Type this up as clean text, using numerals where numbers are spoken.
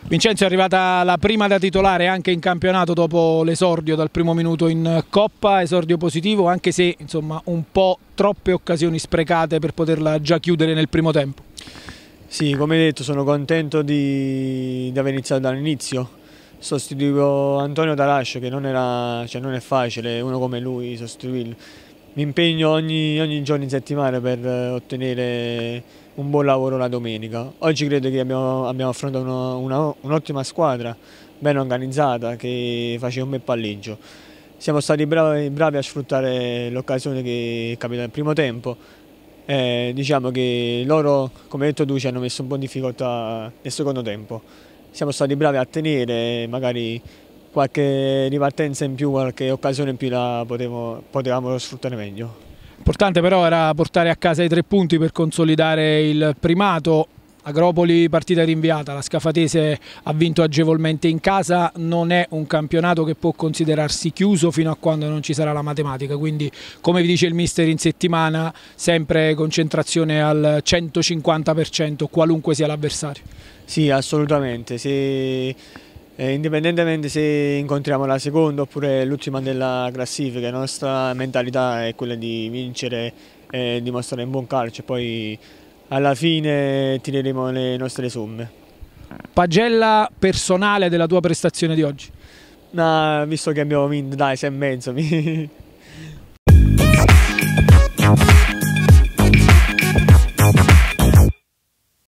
Vincenzo, è arrivata la prima da titolare anche in campionato dopo l'esordio dal primo minuto in Coppa, esordio positivo anche se insomma un po' troppe occasioni sprecate per poterla già chiudere nel primo tempo. Sì, come detto sono contento di aver iniziato dall'inizio, sostituivo Antonio Tarascio che non è facile, uno come lui sostituirlo. Mi impegno ogni giorno in settimana per ottenere un buon lavoro la domenica. Oggi credo che abbiamo affrontato un'ottima squadra, ben organizzata, che faceva un bel palleggio. Siamo stati bravi a sfruttare l'occasione che è capitata nel primo tempo. Diciamo che loro, come hai detto tu, ci hanno messo un po' in difficoltà nel secondo tempo. Siamo stati bravi a tenere, magari qualche ripartenza in più, qualche occasione in più la potevamo sfruttare meglio. Importante però era portare a casa i 3 punti per consolidare il primato. Agropoli partita rinviata, la Scafatese ha vinto agevolmente in casa, non è un campionato che può considerarsi chiuso fino a quando non ci sarà la matematica, quindi come vi dice il mister in settimana sempre concentrazione al 150% qualunque sia l'avversario. Sì, assolutamente, indipendentemente se incontriamo la seconda oppure l'ultima della classifica, la nostra mentalità è quella di vincere e dimostrare un buon calcio e poi alla fine tireremo le nostre somme. Pagella personale della tua prestazione di oggi? No, visto che abbiamo vinto, dai, 6,5.